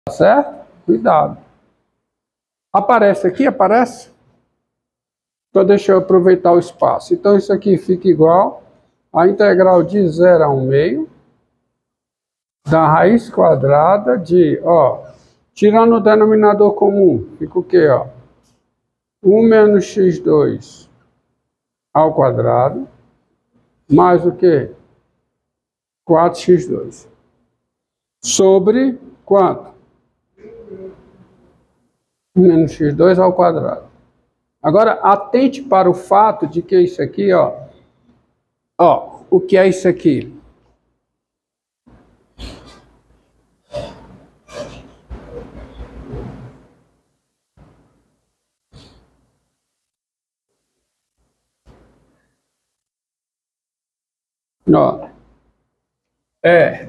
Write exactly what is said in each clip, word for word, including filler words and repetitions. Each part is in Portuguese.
Certo? Cuidado. Aparece aqui? Aparece? Então deixa eu aproveitar o espaço. Então isso aqui fica igual a integral de zero a um meio da raiz quadrada de, ó, tirando o denominador comum, fica o quê, ó? um menos x dois ao quadrado, mais o quê? quatro x dois. Sobre quanto? um menos x dois ao quadrado. Agora, atente para o fato de que isso aqui, ó, ó, o que é isso aqui? Ó, é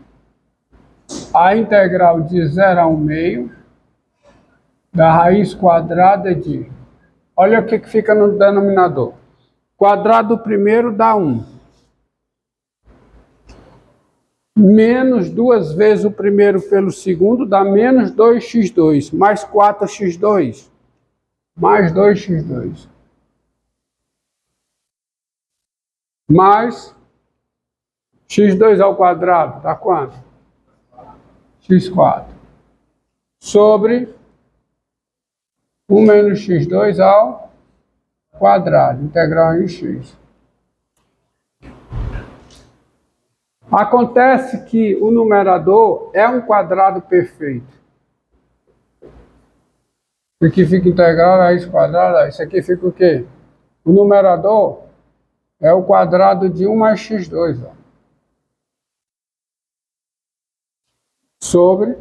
a integral de zero a um meio da raiz quadrada de... Olha o que, que fica no denominador. Quadrado primeiro dá um. Menos duas vezes o primeiro pelo segundo dá menos dois x dois. Mais quatro x dois. Mais dois x dois. Mais x dois ao quadrado dá quanto? x quatro. Sobre um menos x dois ao quadrado, integral em x. Acontece que o numerador é um quadrado perfeito. Isso aqui fica integral raiz quadrada, isso aqui fica o quê? O numerador é o quadrado de um mais x dois, ó. Sobre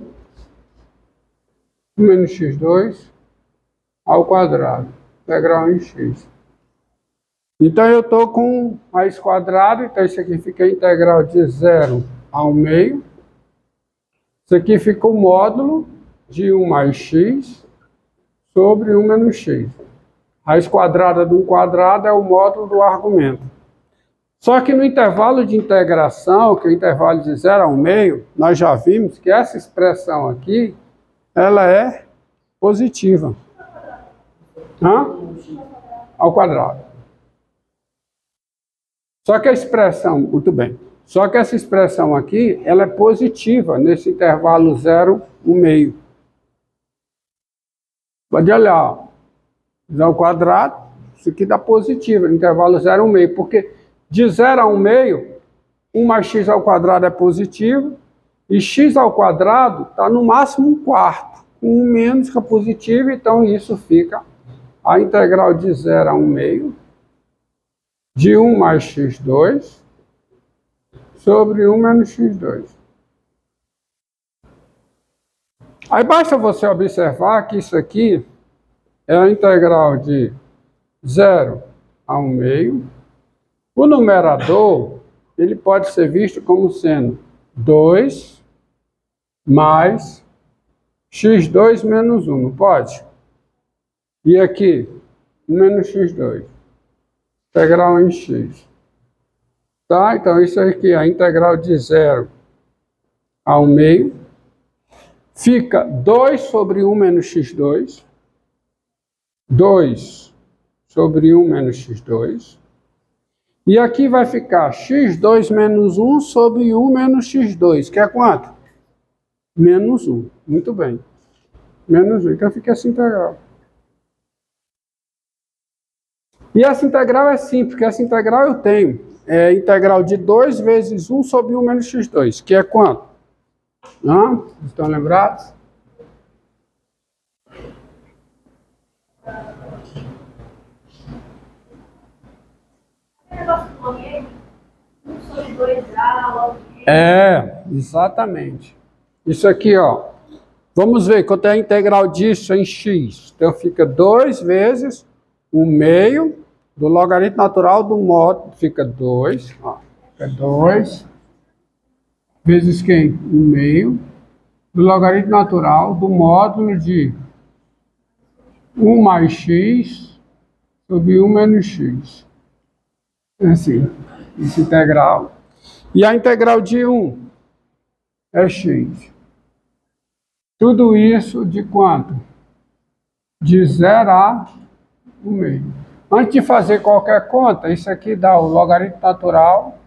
um menos x dois ao quadrado, integral em x. Então eu estou com raiz quadrada, então isso aqui fica a integral de zero ao meio. Isso aqui fica o módulo de um mais x sobre um menos x. Raiz quadrada de um quadrado é o módulo do argumento. Só que no intervalo de integração, que é o intervalo de zero a um meio, nós já vimos que essa expressão aqui, ela é positiva. Hã? Ao quadrado. Só que a expressão, muito bem, só que essa expressão aqui, ela é positiva nesse intervalo zero, um meio. Pode olhar, ó, zero ao quadrado, isso aqui dá positivo, no intervalo zero, um meio, porque de zero a um meio, um mais x ao quadrado é positivo, e x ao quadrado está no máximo um quarto, com um menos que é positivo, então isso fica a integral de zero a um meio, de um mais x dois sobre um menos x dois. Aí basta você observar que isso aqui é a integral de zero a um meio. O numerador, ele pode ser visto como sendo dois mais x dois menos um, não pode? E aqui, um menos x dois. Integral em x. Tá? Então, isso aqui é a integral de zero a um meio. Fica dois sobre um menos x dois. dois sobre um menos x dois. E aqui vai ficar x dois menos um sobre um menos x dois. Que é quanto? Menos um. Muito bem. Menos um. Então, fica essa integral. E essa integral é simples, porque essa integral eu tenho. É a integral de dois vezes um sobre um menos x dois, que é quanto? Hã? Estão lembrados? É, exatamente. Isso aqui, ó. Vamos ver quanto é a integral disso em x. Então fica dois vezes um meio do logaritmo natural do módulo, fica dois, ó, fica dois, vezes quem? um meio, do logaritmo natural do módulo de um mais x sobre um menos x. Assim, essa integral. E a integral de um é x. Tudo isso de quanto? De zero a um meio. Antes de fazer qualquer conta, isso aqui dá o logaritmo natural.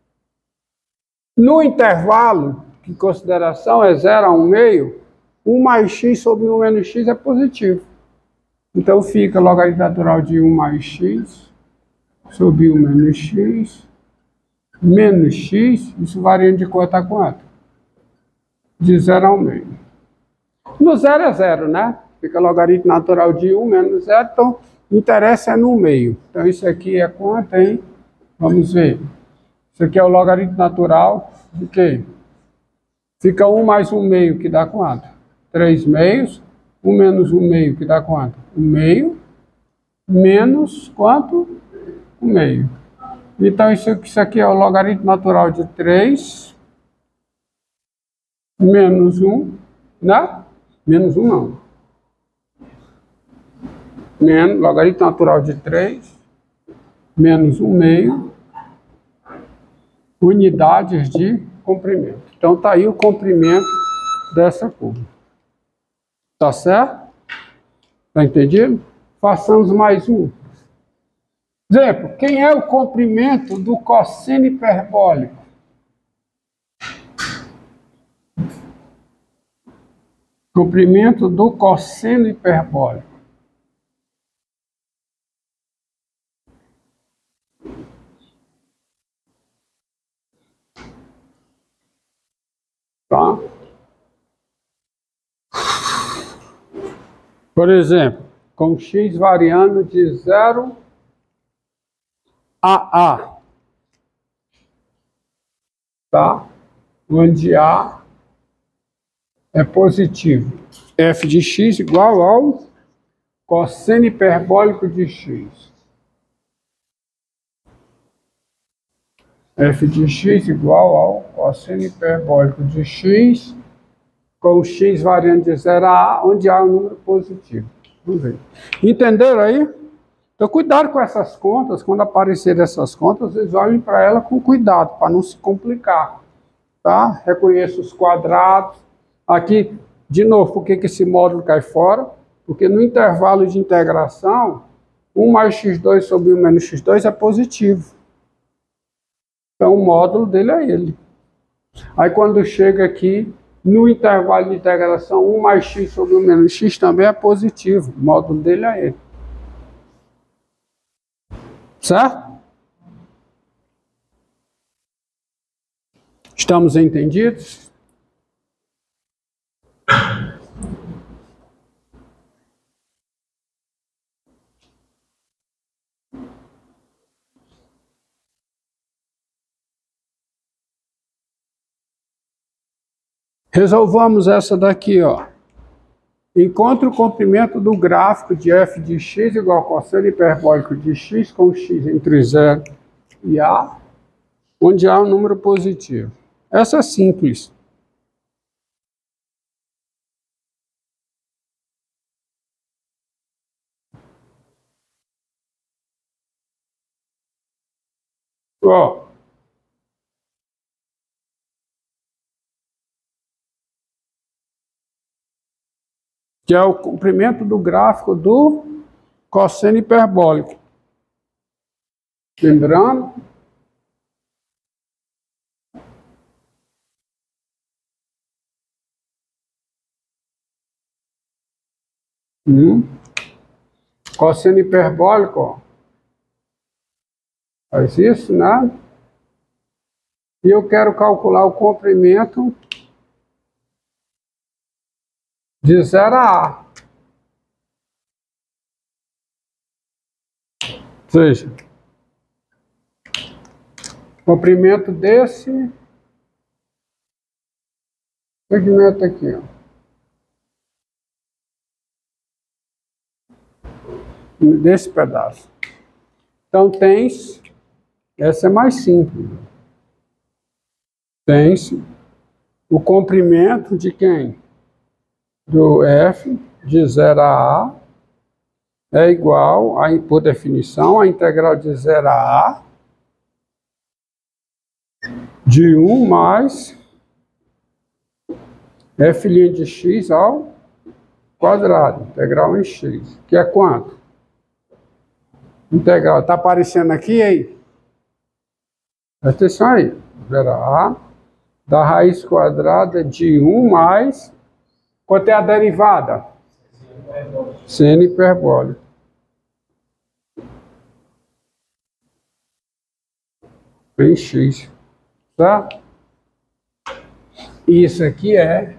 No intervalo, que em consideração é zero a um meio, um mais x sobre um menos x é positivo. Então fica logaritmo natural de um mais x sobre um menos x, menos x, isso varia de quanto a quanto? De zero a um meio. No zero é zero, né? Fica logaritmo natural de um menos zero, então interessa é no meio. Então isso aqui é quanto, hein? Vamos ver. Isso aqui é o logaritmo natural de quê? Fica um mais um meio, que dá quanto? três meios. um menos um meio, que dá quanto? um meio. Menos quanto? um meio. Então isso, isso aqui é o logaritmo natural de três. Menos um, né? Menos um não. Menos, logaritmo natural de três. Menos um meio. Unidades de comprimento. Então está aí o comprimento dessa curva. Tá certo? Tá entendido? Façamos mais um. Exemplo, quem é o comprimento do cosseno hiperbólico? Comprimento do cosseno hiperbólico. Tá? Por exemplo, com x variando de zero a a. Tá? Onde a é positivo. F de x igual ao cosseno hiperbólico de x. F de x igual ao cosseno hiperbólico de x, com x variando de zero a a, onde a é um número positivo. Vamos ver. Entenderam aí? Então, cuidado com essas contas. Quando aparecerem essas contas, vocês olhem para ela com cuidado, para não se complicar. Tá? Reconheça os quadrados. Aqui, de novo, por que que esse módulo cai fora? Porque no intervalo de integração, um mais x dois sobre um menos x dois é positivo. Então, o módulo dele é ele. Aí, quando chega aqui, no intervalo de integração, um mais x sobre um menos x também é positivo. O módulo dele é ele. Certo? Estamos entendidos? Resolvamos essa daqui, ó. Encontre o comprimento do gráfico de f de x igual ao cosseno hiperbólico de x com x entre zero e a, onde a é um número positivo. Essa é simples. Ó. Que é o comprimento do gráfico do cosseno hiperbólico. Lembrando? Hum. Cosseno hiperbólico, ó. Faz isso, né? E eu quero calcular o comprimento de zero a a. Ou seja, comprimento desse segmento aqui, ó. Desse pedaço. Então, tens, essa é mais simples. Tens o comprimento de quem? Do f de zero a a é igual, a, por definição, a integral de zero a a de um mais f' de x ao quadrado, integral em x, que é quanto? Integral, está aparecendo aqui aí? Presta atenção aí, verá, da raiz quadrada de um mais, quanto é a derivada? Seno hiperbólico. Em x, tá? Isso aqui é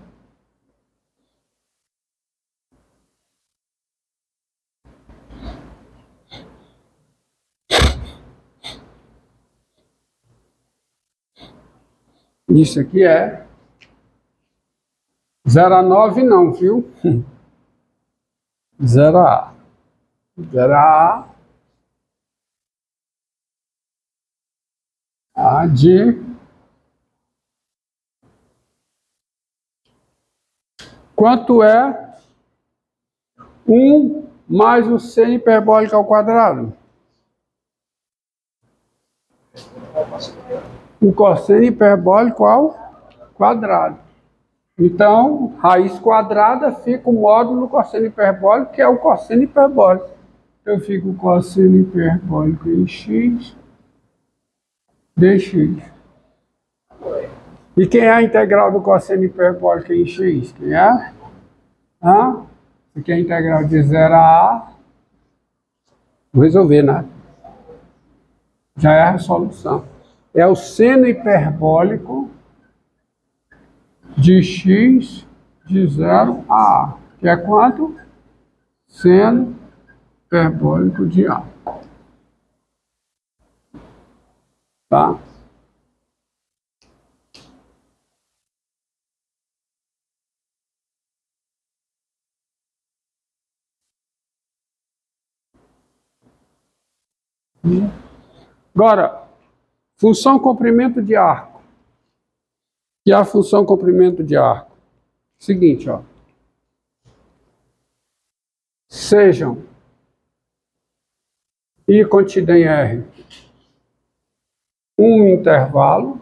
Isso aqui é zero a nove não, viu? zero a zero a a de quanto é um mais o seno hiperbólico ao quadrado? O cosseno hiperbólico ao quadrado. Então, raiz quadrada fica o módulo cosseno hiperbólico, que é o cosseno hiperbólico. Eu fico o cosseno hiperbólico em x dx. E quem é a integral do cosseno hiperbólico em x? Quem é? Hã? Isso aqui é a integral de zero a a. Vou resolver, né? Já é a resolução. É o seno hiperbólico de x de zero a a. Que é quanto? Seno hiperbólico de a. Tá? Agora, função comprimento de arco. E a função comprimento de arco? Seguinte, ó. Sejam I contida em R um intervalo.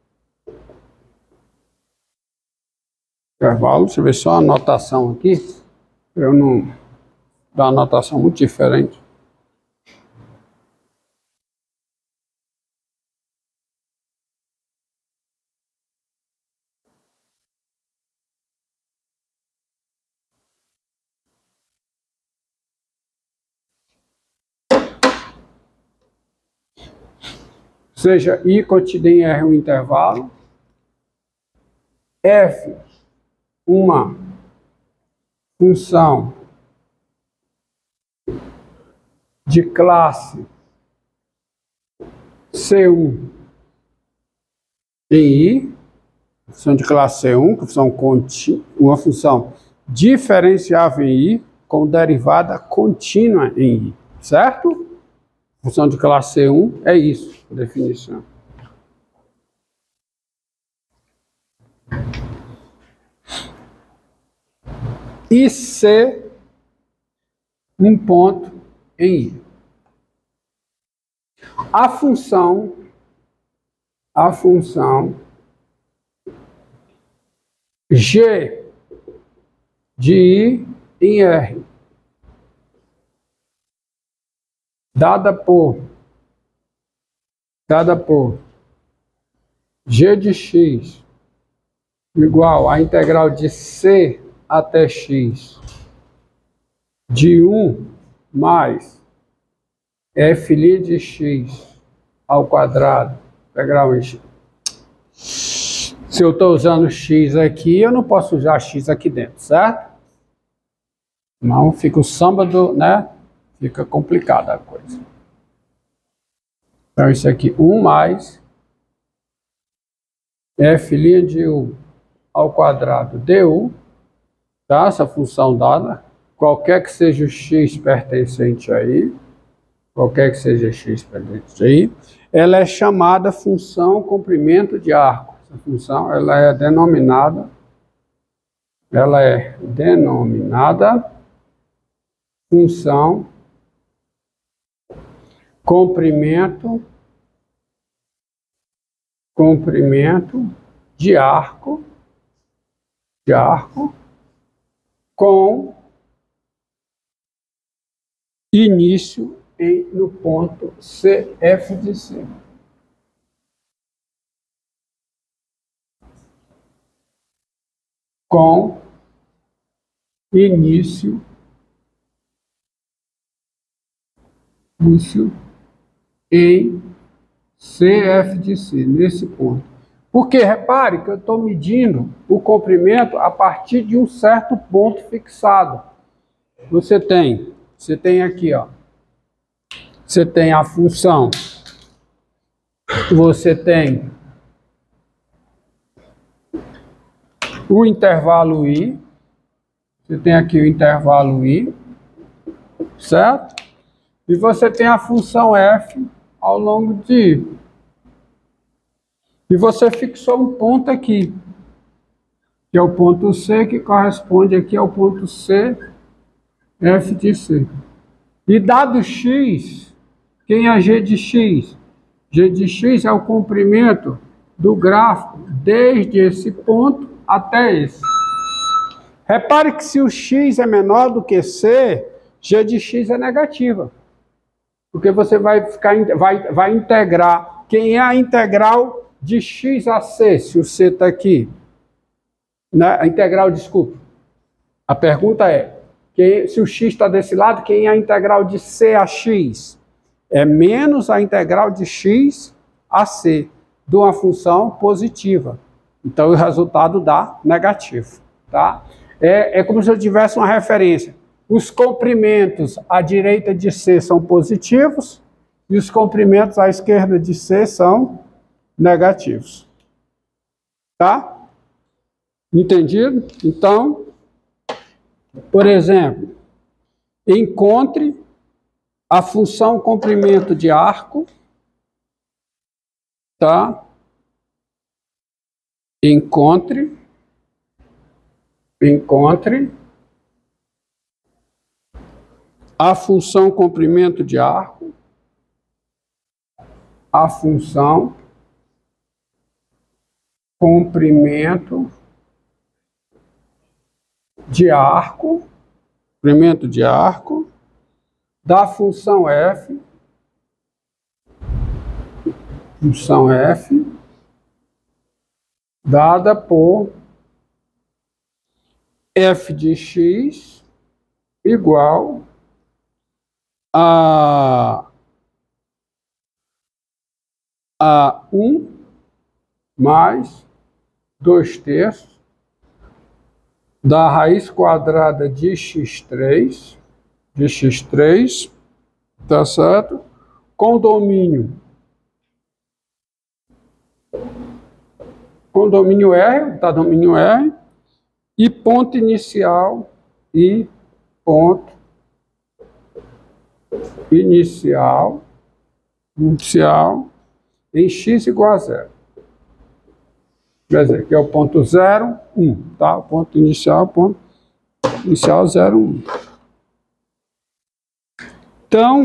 Intervalo, deixa eu ver só a anotação aqui. Eu não dar uma anotação muito diferente. Seja I contida em R um intervalo, F uma função de classe C um em I, função de classe C um, função conti, uma função diferenciável em I com derivada contínua em I, certo? Função de classe C um é isso, a definição. E C um ponto em I. A função, a função G de I em R, dada por, dada por G de X igual à integral de C até X de um mais F' de X ao quadrado, integral em X. Se eu estou usando X aqui, eu não posso usar X aqui dentro, certo? Não, fica o samba do, né? Fica complicada a coisa. Então, isso aqui, um mais F' de U ao quadrado du, tá? Essa função dada, qualquer que seja o X pertencente aí, qualquer que seja X pertencente aí, ela é chamada função comprimento de arco. Essa função, ela é denominada, ela é denominada função comprimento, comprimento de arco de arco com início em, no ponto C F de C. Com início, início em C F de C, nesse ponto. Porque repare que eu estou medindo o comprimento a partir de um certo ponto fixado. Você tem, você tem aqui, ó, você tem a função, você tem o intervalo I, você tem aqui o intervalo I, certo? E você tem a função F ao longo de I. E você fixou um ponto aqui, que é o ponto C, que corresponde aqui ao ponto C, F de C. E dado X, quem é G de X? G de X é o comprimento do gráfico desde esse ponto até esse. Repare que se o X é menor do que C, G de X é negativa. Porque você vai, ficar, vai, vai integrar. Quem é a integral de X a C, se o C está aqui? Né? A integral, desculpa. A pergunta é, quem, se o X está desse lado, quem é a integral de C a X? É menos a integral de X a C, de uma função positiva. Então, o resultado dá negativo. Tá? É, é como se eu tivesse uma referência. Os comprimentos à direita de C são positivos e os comprimentos à esquerda de C são negativos. Tá? Entendido? Então, por exemplo, encontre a função comprimento de arco, tá? Encontre, encontre a função comprimento de arco, a função comprimento de arco, comprimento de arco, da função F, função F, dada por F de X igual a, a um mais dois terços da raiz quadrada de x três, de x três, tá certo? Com domínio, com domínio R, tá? Domínio R, e ponto inicial, e ponto inicial, inicial, em x igual a zero. Quer dizer, que é o ponto zero, um, tá? O ponto inicial, ponto inicial zero, um. Então,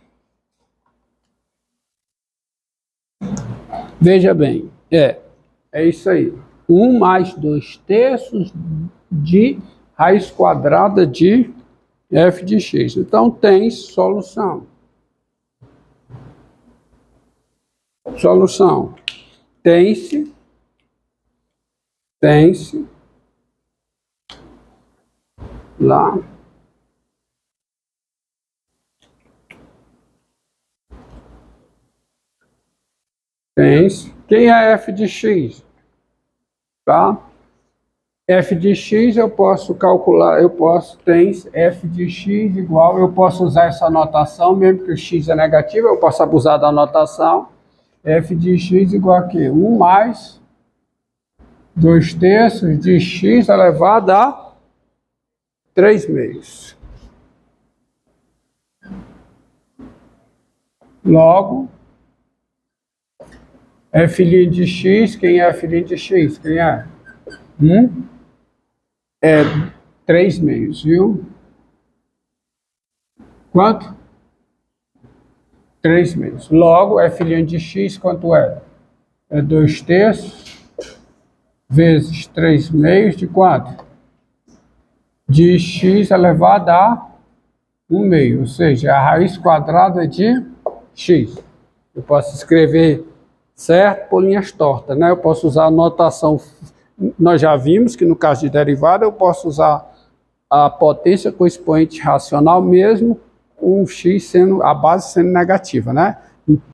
veja bem, é, é isso aí. um mais dois terços de raiz quadrada de f de x. Então, tem solução. Solução. Tem-se, tem-se, lá, tem-se. Quem é f de x? Tá? F de x eu posso calcular, eu posso, tem f de x igual, eu posso usar essa notação, mesmo que o x é negativo, eu posso abusar da notação, f de x igual a quê? um mais dois terços de x elevado a três meios. Logo, f' de x, quem é f' de x? Quem é? um é três meios, viu? Quanto? três meios. Logo, f' de x quanto é? É dois terços vezes três meios de quanto? De x elevado a um meio, ou seja, a raiz quadrada de x. Eu posso escrever certo por linhas tortas, né? Eu posso usar a notação, nós já vimos que no caso de derivada eu posso usar a potência com expoente racional mesmo com o x sendo, a base sendo negativa, né?